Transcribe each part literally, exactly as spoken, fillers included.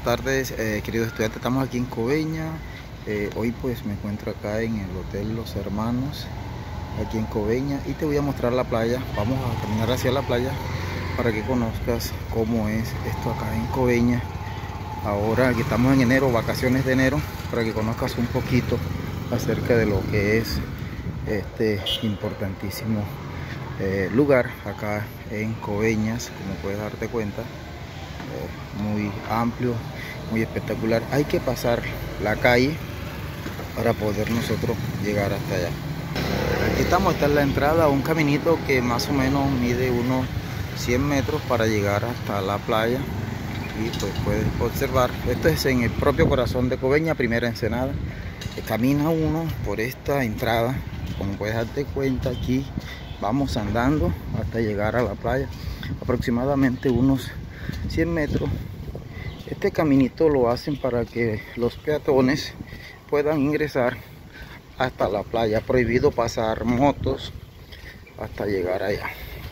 tardes, eh, queridos estudiantes. Estamos aquí en Coveñas. Eh, hoy pues me encuentro acá en el Hotel Los Hermanos, aquí en Coveñas, y te voy a mostrar la playa. Vamos a caminar hacia la playa para que conozcas cómo es esto acá en Coveñas. Ahora que estamos en enero, vacaciones de enero, para que conozcas un poquito acerca de lo que es este importantísimo eh, lugar acá en Coveñas. Como puedes darte cuenta, eh, muy amplio, muy espectacular. Hay que pasar la calle para poder nosotros llegar hasta allá. Aquí estamos, esta es la entrada a un caminito que más o menos mide unos cien metros para llegar hasta la playa. Y pues puedes observar, esto es en el propio corazón de Coveñas, primera Ensenada. Camina uno por esta entrada, como puedes darte cuenta. Aquí vamos andando hasta llegar a la playa, aproximadamente unos cien metros. Este caminito lo hacen para que los peatones puedan ingresar hasta la playa. Prohibido pasar motos hasta llegar allá.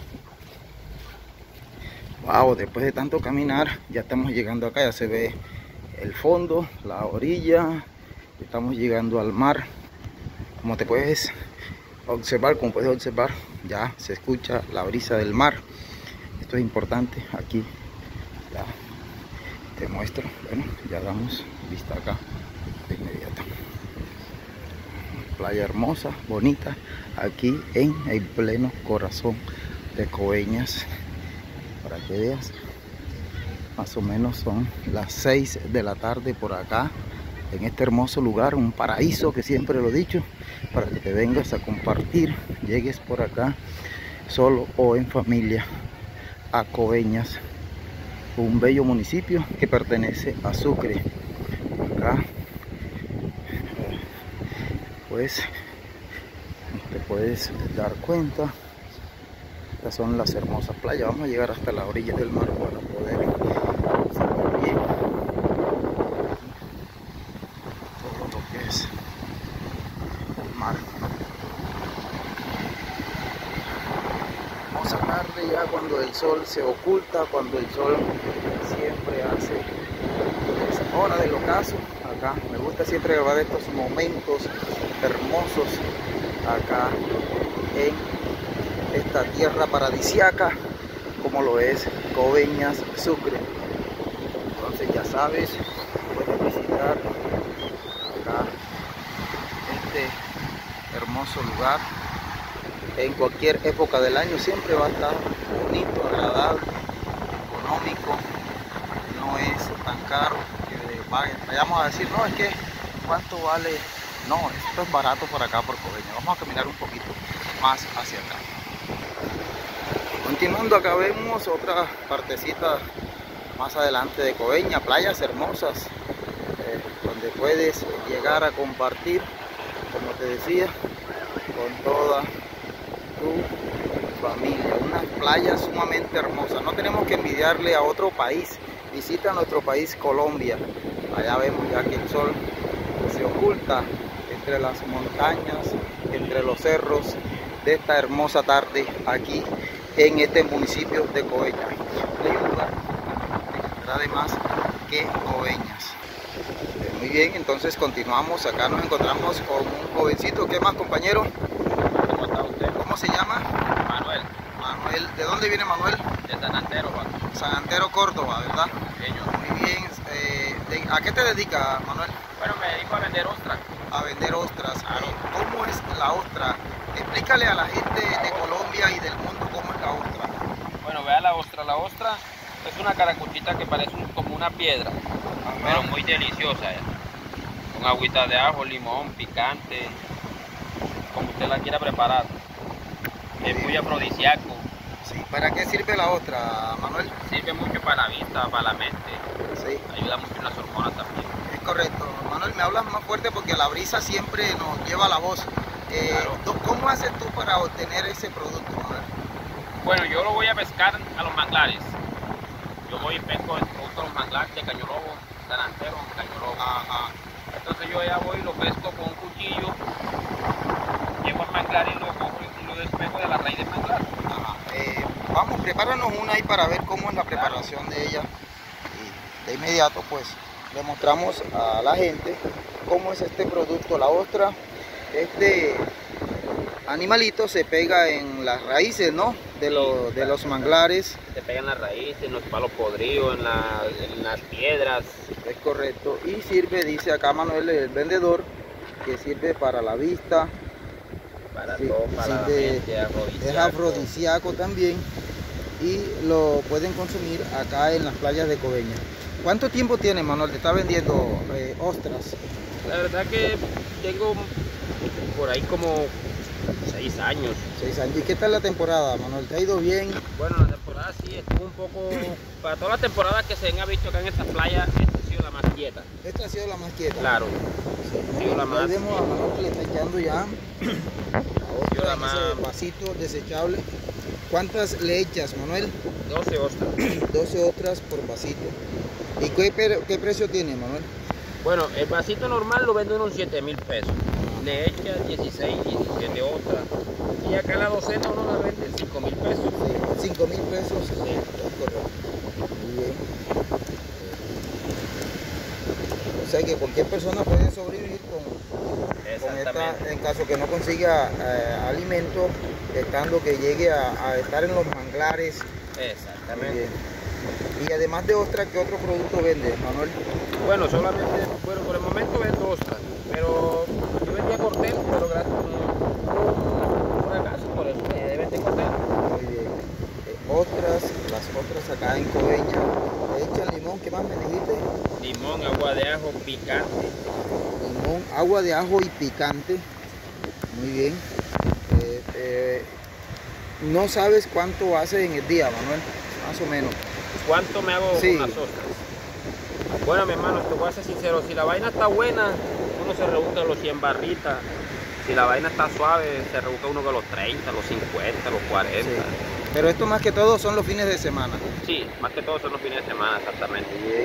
Wow, después de tanto caminar ya estamos llegando acá. Ya se ve el fondo, la orilla. Estamos llegando al mar. Como te puedes observar, como puedes observar, ya se escucha la brisa del mar. Esto es importante. Aquí ya te muestro. Bueno, ya damos vista acá de inmediato. Playa hermosa, bonita, aquí en el pleno corazón de Coveñas. Para que veas, más o menos son las seis de la tarde por acá, en este hermoso lugar, un paraíso que siempre lo he dicho, para que te vengas a compartir, llegues por acá solo o en familia a Coveñas, un bello municipio que pertenece a Sucre. Acá pues te puedes dar cuenta, estas son las hermosas playas. Vamos a llegar hasta la orilla del mar para poder observar bien todo lo que es el mar. Hermosa tarde ya cuando el sol se oculta, cuando el sol siempre hace esa hora del ocaso. Acá me gusta siempre grabar estos momentos hermosos acá en esta tierra paradisiaca como lo es Coveñas, Sucre. Entonces ya sabes, puedes visitar acá este hermoso lugar en cualquier época del año. Siempre va a estar bonito, agradable, económico, no es tan caro que vayamos a decir, no, es que cuánto vale. No, esto es barato por acá por Coveñas. Vamos a caminar un poquito más hacia acá. Continuando, acá vemos otra partecita más adelante de Coveñas, playas hermosas, eh, donde puedes llegar a compartir, como te decía, con toda tu familia. Unas playas sumamente hermosas. No tenemos que envidiarle a otro país. Visita nuestro país, Colombia. Allá vemos ya que el sol se oculta entre las montañas, entre los cerros de esta hermosa tarde aquí en este municipio de Coveñas. Hay un lugar además que Coveñas. Muy bien, entonces continuamos. Acá nos encontramos con un jovencito. ¿Qué más, compañero? ¿Cómo está usted? ¿Cómo se llama? Manuel. Manuel. ¿De dónde viene Manuel? De San Antero, Juan. San Antero, Córdoba, ¿verdad? Señor. Muy bien. Eh, de, ¿A qué te dedicas, Manuel? Bueno, me dedico a vender ostras. A vender ostras. Claro. ¿Cómo es la ostra? Explícale a la gente de Colombia y del mundo cómo es la ostra. Bueno, vea la ostra. La ostra es una caracuchita que parece un, como una piedra, Ajá. pero muy deliciosa. ¿eh? Con agüita de ajo, limón, picante, como usted la quiera preparar. Es muy afrodisíaco. Sí. ¿Para qué sirve la ostra, Manuel? Sirve mucho para la vista, para la mente. Sí. Ayuda mucho en las hormonas también. Es correcto. Manuel, me hablas más fuerte porque la brisa siempre nos lleva la voz. Eh, Claro. ¿Cómo haces tú para obtener ese producto, Manuel? Bueno, yo lo voy a pescar a los manglares. Yo voy y pesco el producto a los manglares de Caño Lobo, San Antero, Caño Lobo. Ajá. Entonces yo ya voy y lo pesco con un cuchillo, llego al manglar y lo cojo y lo despejo de la raíz del manglar. Ajá. Eh, vamos, prepáranos una ahí para ver cómo es la preparación de ella. de inmediato pues le mostramos a la gente cómo es este producto, la ostra. Este animalito se pega en las raíces, ¿no? De, lo, de los manglares. Se pega en las raíces, en los palos podridos, en, la, en las piedras. Es correcto. Y sirve, dice acá Manuel, el vendedor, que sirve para la vista. Para sí, todo, para sirve, la mente, afrodisíaco. Es afrodisíaco también. Y lo pueden consumir acá en las playas de Coveñas. ¿Cuánto tiempo tiene, Manuel, de estar vendiendo eh, ostras? La verdad que tengo por ahí como seis años. Seis años. ¿Y qué tal la temporada, Manuel? ¿Te ha ido bien? Bueno, la temporada sí estuvo un poco... Para todas las temporadas que se han visto acá en esta playa, esta ha sido la más quieta. Esta ha sido la más quieta. Claro. Sí, ha sido la más... Ahí vemos a Manuel que le está echando ya ha sido la más... ese vasito desechable. ¿Cuántas le echas, Manuel? doce ostras. doce ostras por vasito. ¿Y qué, qué precio tiene, Manuel? Bueno, el vasito normal lo vendo en unos siete mil pesos. Le echa dieciséis, diecisiete ostras. Y acá la docena uno la vende en cinco mil pesos. Sí, cinco mil pesos. Sí. Es correcto. Muy bien. O sea que cualquier persona puede sobrevivir con, con esta, en caso que no consiga eh, alimento, estando que llegue a, a estar en los manglares. Exactamente. Y además de ostras, ¿qué otro producto vende, Manuel? Bueno, solamente, bueno, por el momento vendo ostras, pero yo vendía cortel, pero gracias a un acaso, por eso me vende cortel. Muy bien. Eh, ostras, las ostras acá en Coveñas, le echan limón, ¿qué más me dijiste? Limón, agua de ajo, picante. Limón, agua de ajo y picante. Muy bien. Eh, eh, no sabes cuánto hace en el día, Manuel, más o menos. ¿Cuánto me hago sí. con las ostras? Bueno, mi hermano, te voy a ser sincero, si la vaina está buena, uno se rebusca los cien barritas. Si la vaina está suave, se rebusca uno con los treinta, los cincuenta, los cuarenta. Sí. Pero esto más que todo son los fines de semana. Sí, más que todo son los fines de semana, exactamente. Bien.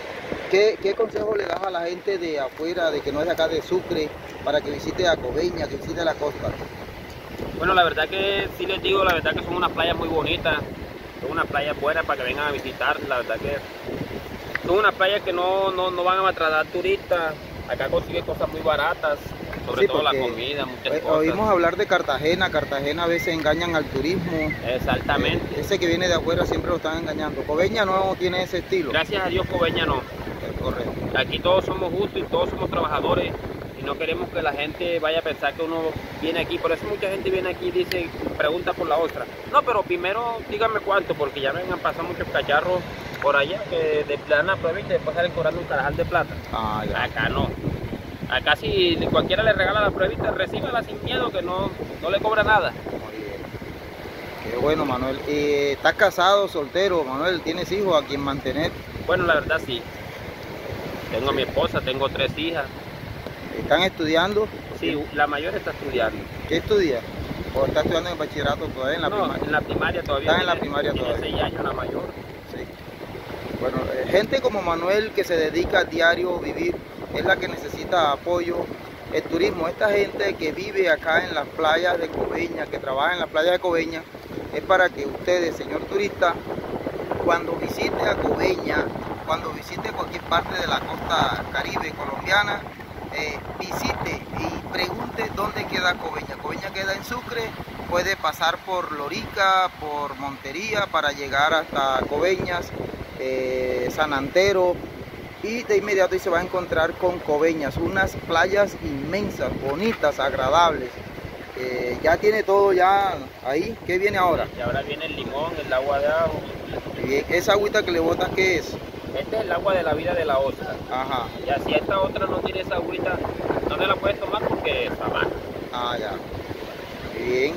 ¿Qué, qué consejo le das a la gente de afuera, de que no es de acá de Sucre, para que visite a Coveñas, que visite la costa? Bueno, la verdad que sí les digo, la verdad que son unas playas muy bonitas. Son unas playas buenas para que vengan a visitar, la verdad que son unas playas que no, no, no van a maltratar turistas, acá consiguen cosas muy baratas, sobre sí, todo la comida, muchas cosas. Oímos hablar de Cartagena, Cartagena a veces engañan al turismo. Exactamente. Eh, ese que viene de afuera siempre lo están engañando. Coveñas no tiene ese estilo. Gracias a Dios Coveñas no. Es correcto. Aquí todos somos justos y todos somos trabajadores. Y no queremos que la gente vaya a pensar que uno viene aquí, por eso mucha gente viene aquí y dice, pregunta por la ostra. No, pero primero díganme cuánto, porque ya me han pasado muchos cacharros por allá que de dan la prueba y después salen cobrando un carajal de plata. Ah, ya. Acá no. Acá si cualquiera le regala la pruebita, recíbala sin miedo, que no, no le cobra nada. Muy bien. Qué bueno, Manuel. ¿Y estás casado, soltero, Manuel? ¿Tienes hijos a quien mantener? Bueno, la verdad sí. Tengo a mi esposa, tengo tres hijas. ¿Están estudiando? Sí, la mayor está estudiando. ¿Qué estudia? ¿O está estudiando en bachillerato todavía? En la no, primaria. en la primaria todavía. Está en la primaria tiene todavía. seis años la mayor. Sí. Bueno, eh, gente como Manuel que se dedica a diario a vivir es la que necesita apoyo. El turismo, esta gente que vive acá en las playas de Coveñas, que trabaja en las playas de Coveñas, es para que ustedes, señor turista, cuando visite a Coveñas, cuando visite cualquier parte de la costa caribe colombiana, eh, visite y pregunte dónde queda Coveñas. Coveñas queda en Sucre, puede pasar por Lorica, por Montería para llegar hasta Coveñas, eh, San Antero, y de inmediato se va a encontrar con Coveñas, unas playas inmensas, bonitas, agradables. Eh, ya tiene todo ya ahí. ¿Qué viene ahora? Y ahora viene el limón, el agua de ajo. Bien. ¿Esa agüita que le botas qué es? Este es el agua de la vida de la ostra. Ajá. Ya si esta otra no tiene esa agüita, no te la puedes tomar porque está mal. Ah, ya. Bien.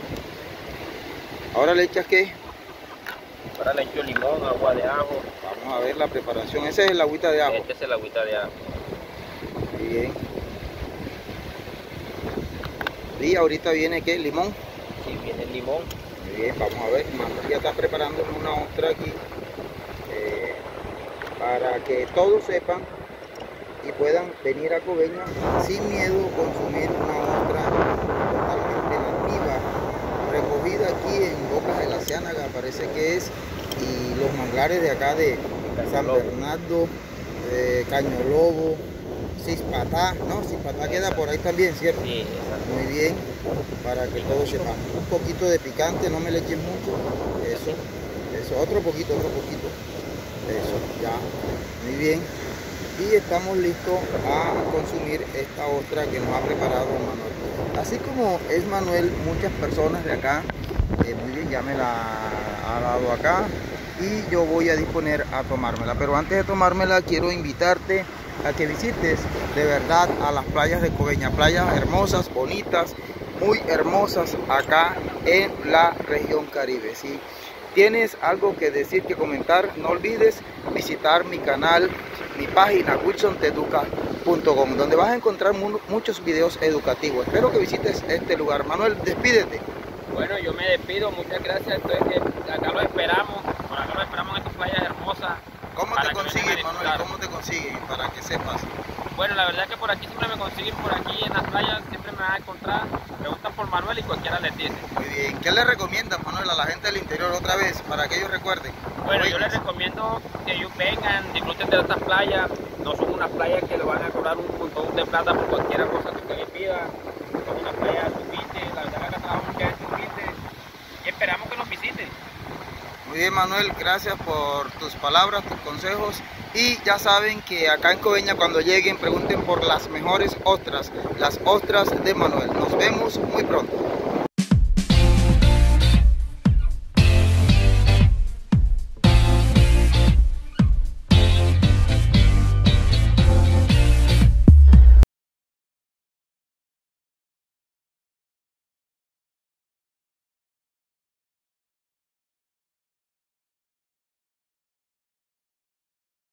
¿Ahora le echas qué? Ahora le echo limón, agua de ajo. Vamos a ver la preparación. Ese es el agüita de ajo. Este es el agüita de ajo. Bien. Y ahorita viene ¿qué? ¿Limón? Sí, viene el limón. Muy bien, vamos a ver. Manuel ya está preparando una ostra aquí. Eh, para que todos sepan y puedan venir a Coveñas sin miedo a consumir una ostra totalmente nativa, recogida aquí en Bocas de la Ciénaga, parece que es, y los manglares de acá de, Caño San Lobo. Bernardo, eh, Caño Lobo, Cispatá, ¿no? Cispatá queda por ahí también, ¿cierto? Sí, exacto. Muy bien, para que todos sepan. Un poquito de picante, no me le echen mucho. Eso, eso, otro poquito, otro poquito. Eso, ya, muy bien. Y estamos listos a consumir esta ostra que nos ha preparado Manuel. Así como es Manuel, muchas personas de acá, eh, muy bien, ya me la ha dado acá y yo voy a disponer a tomármela. Pero antes de tomármela quiero invitarte a que visites de verdad a las playas de Coveñas, playas hermosas, bonitas, muy hermosas acá en la región Caribe. Si tienes algo que decir, que comentar, no olvides visitar mi canal, mi página wilson teduca punto com, donde vas a encontrar mu muchos videos educativos. Espero que visites este lugar. Manuel, despídete. Bueno, yo me despido, muchas gracias. Entonces, que acá lo esperamos, por acá lo esperamos en estas playas hermosas. ¿Cómo para te que consiguen, vengan a Manuel? disfrutar. ¿Cómo te consiguen? Para que sepas. Bueno, la verdad que por aquí siempre me consiguen, por aquí en las playas siempre me van a encontrar, preguntan por Manuel y cualquiera les dice. Muy bien. ¿Qué le recomiendas, Manuel, a la gente del interior otra vez, para que ellos recuerden? Bueno, yo Coveñas. les recomiendo que ellos vengan, disfruten de estas playas. No son unas playas que le van a cobrar un montón de plata por cualquier cosa que ustedes pidan. Son unas playas humildes, la verdad que acá trabaja mucha gente humilde y esperamos que nos visiten. Muy bien, Manuel, gracias por tus palabras, tus consejos. Y ya saben que acá en Coveñas, cuando lleguen, pregunten por las mejores ostras, las ostras de Manuel. Nos vemos muy pronto.